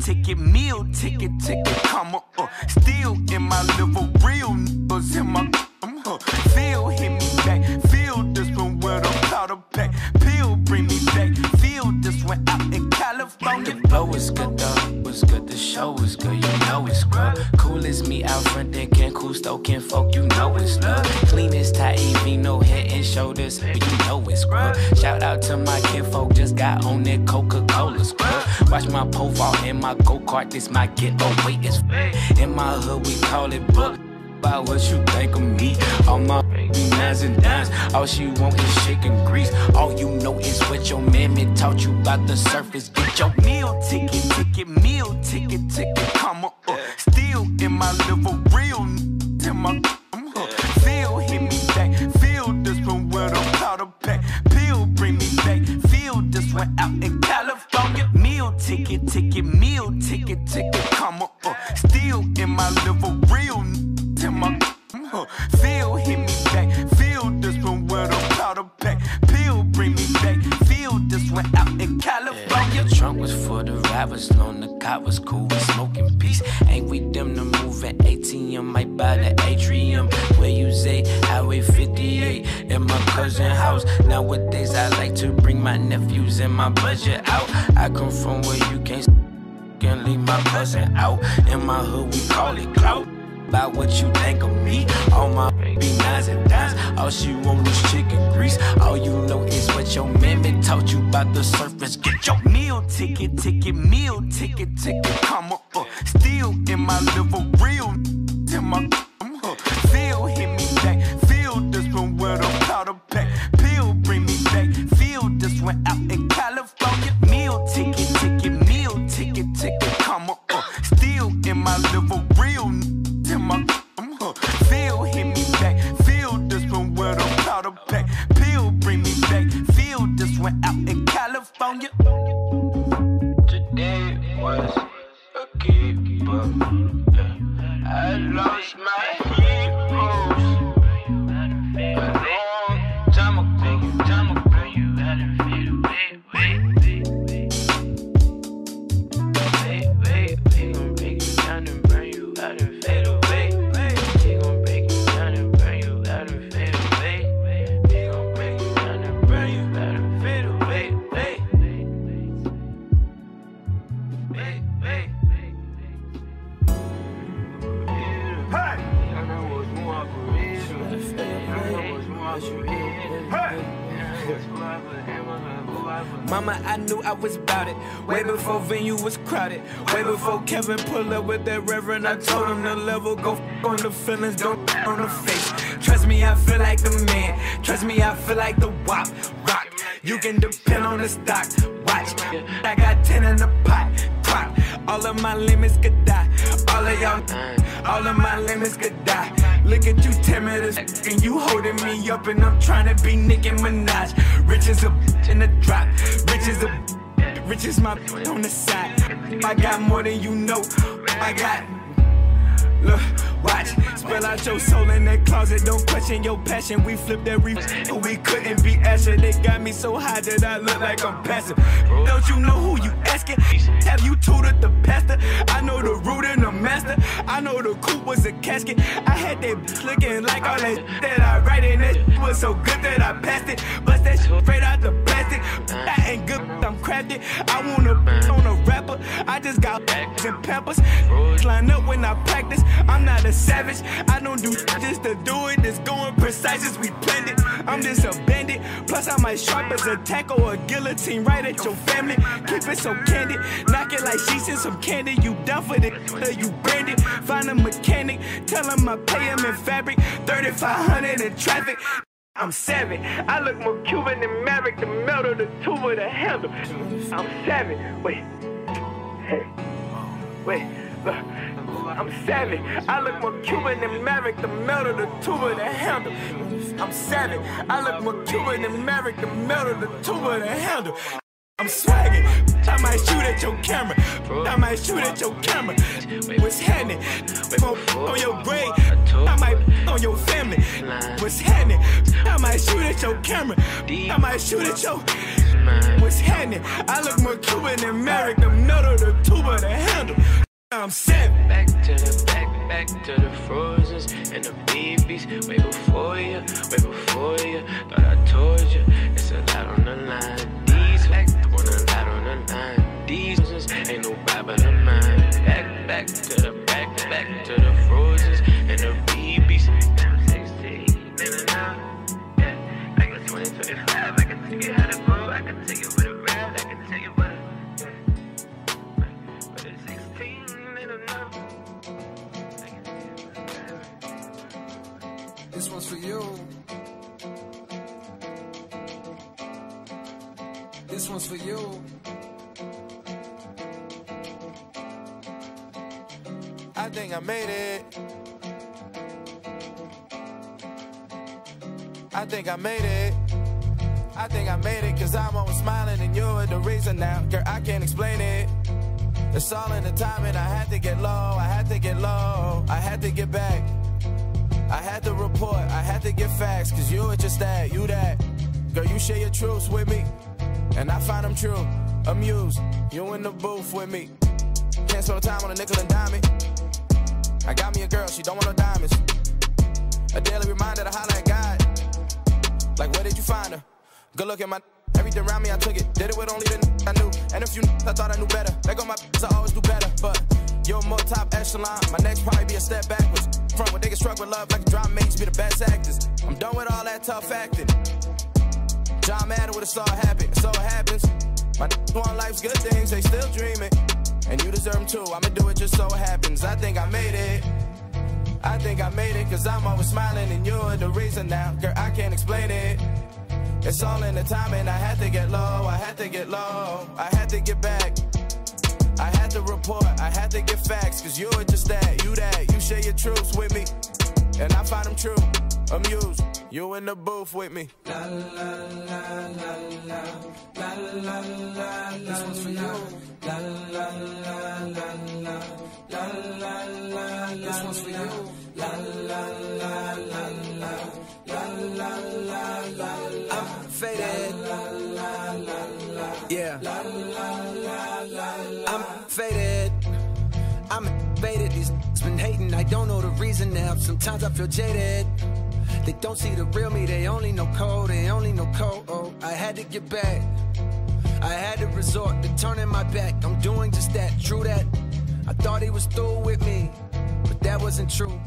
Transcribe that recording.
ticket, meal ticket, comma, still in my liver, real niggas in my feel, hit me back, feel this one with a powder pack, pill, bring me back, feel this one out in California. The flow is good, though, was good, the show is good, you know it's scrub. Cool as me out front, then can cool stoking folk, you know it's love. Clean as Taivy, no head and shoulders, but you know it's scrub. Shout out to my kinfolk, just got on that Coca-Cola scrub. Watch my profile in my go-kart, this my getaway is in my hood, we call it book. About what you think of me, all my nines and dimes, all she want is chicken grease. All you know is what your mammy taught you about the surface. Get your meal ticket, meal ticket, comma, still in my liver, real in my feel, hit me back, feel this one with a powder pack, pill, bring me back, feel this one out in California. Meal ticket, meal ticket, comma, still in my liver, real in my feel, hit me back, feel this one with a powder pack, pill, bring me back, feel this one out in California. The trunk was for the ride was long, the cop was cool, we smoking peace. Ain't we them to move at ATM, might buy the atrium. Where you say Highway 58 in my cousin house. Nowadays I like to bring my nephews and my budget out. I come from where you can't leave my cousin out. In my hood we call it clout. About what you think of me, all my nines and dimes, all she want is chicken grease. All you know is what your mammy taught you about the surface. Get your meal ticket, meal ticket, comma, still in my liver, real in my feel, hit me back, feel this one with a powder pack, pill, bring me back, feel this one out in California. Meal ticket, meal ticket, comma, still in my liver, real in my feel, hit me back, feel this one with a powder pack, pill, bring me back, feel this one out in California. Today was a keeper. I lost my heroes a long time ago. Mama, I knew I was about it. Way before venue was crowded. Way before Kevin pulled up with that reverend. I told him the level, go on the feelings, don't on the face. Trust me, I feel like the man. Trust me, I feel like the wop. Rock, you can depend on the stock. Watch, I got 10 in the pot. Crop, all of my limits could die. All of y'all, all of my limits could die. Look at you timid as and you holding me up and I'm trying to be Nicki Minaj. Rich as a bitch in the drop. Rich as my on the side. I got more than you know. I got. Look, watch, spill out your soul in that closet. Don't question your passion. We flipped that reef, but we couldn't be Asher. They got me so high that I look like I'm passive. Don't you know who you asking? Have you tutored the pastor? I know the root and the master. I know the coupe was a casket. I had that bitch looking like all that I write in. That was so good that I passed it. Bust that shit straight out the plastic. I ain't good, I'm crafted. I wanna on a rapper. I just got and peppers. Line up when I practice. I'm not a savage. I don't do just to do it. It's going precise as we planned it. I'm just a bandit. Plus I might sharp as a tack or a guillotine right at your family. Keep it so candid. Knock it like she's in some candy. You down for the you branded. Find a mechanic. Tell him I pay him in fabric. 3,500 in traffic. I'm savage. I look more Cuban than Maverick. The metal, the tube of the handle. I'm savage. Wait. Hey. Wait. Look. I'm savage. I look more Cuban than Maverick. The metal, the tube of the handle. I'm savage. I look more Cuban than Maverick. The metal, the tube of the handle. I'm swagging. I might shoot at your camera. I might shoot at your camera. What's happening? We gon' on your grave. I might on your family. What's happening? I might shoot at your camera. I might shoot at your. What's happening? I look more Cuban than Merrick. The nutter, the tuba, the handle. I'm savage. Back to the back to the Frozens and the babies. Way before you, thought I told you, it's a lot on the line. These facts want a lot on the line. These ain't no vibe but a mind. Back to the back to the Frozens and the babies. 16 and now, yeah, I got 20, 25. I can take you how to go, I can take you with a rap, I can take you with a. But it's 16 and now. This one's for you. This one's for you. I think I made it. I think I made it. I think I made it, cause I'm always smiling and you're the reason now. Girl, I can't explain it. It's all in the timing. I had to get low, I had to get low, I had to get back. I had to report, I had to get facts, cause you were just that, you that. Girl, you share your truths with me, and I find them true. Amused, you in the booth with me. Can't spend no time on a nickel and dime it. I got me a girl, she don't want no diamonds. A daily reminder to holler at God. Like, where did you find her? Good look at my everything around me, I took it. Did it with only the I knew. And a few I thought I knew better. Let go my I always do better. But you're more top echelon. My next probably be a step backwards. Front when niggas struck with love like drama mates be the best actors. I'm done with all that tough acting. John Madden with a star happen. So it happens. My want life's good things, they still dreaming. And you deserve them too. I'ma do it just so it happens. I think I made it. I think I made it, cause I'm always smiling and you're the reason now. Girl, I can't explain it. It's all in the timing. I had to get low, I had to get low, I had to get back. I had to report, I had to get facts, cause you're just that, you share your truths with me, and I find them true. Amused, you in the booth with me. La la la la la la la la. This one's for you. La la la la la la la la. This one's for you. La la la la la la la la. I'm faded. Yeah. I'm faded. I'm faded. These been hating. I don't know the reason now. Sometimes I feel jaded. They don't see the real me, they only know code, Oh, I had to get back. I had to resort to turning my back. I'm doing just that, true that. I thought he was through with me, but that wasn't true.